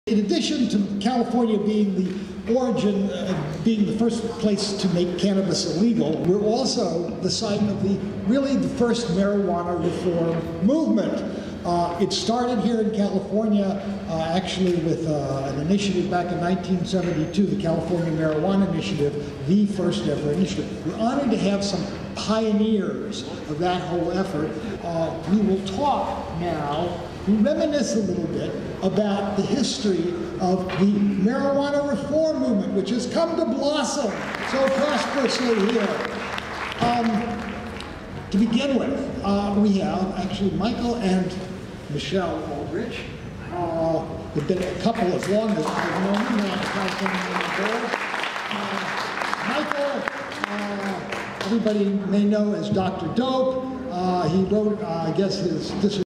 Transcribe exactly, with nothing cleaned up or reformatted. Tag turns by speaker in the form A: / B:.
A: In addition to California being the origin, uh, being the first place to make cannabis illegal, we're also the site of the really the first marijuana reform movement. Uh, it started here in California, uh, actually with uh, an initiative back in nineteen seventy-two, the California Marijuana Initiative, the first ever initiative. We're honored to have some pioneers of that whole effort. Uh, we will talk now, we reminisce a little bit about the history of the marijuana reform movement, which has come to blossom so prosperously here. Um, to begin with, uh, we have actually Michael and Michelle Aldrich. Uh, they've been a couple as long as I've known them now, California uh, Michael, uh, everybody may know as Doctor Dope. Uh, he wrote, uh, I guess, his dissertation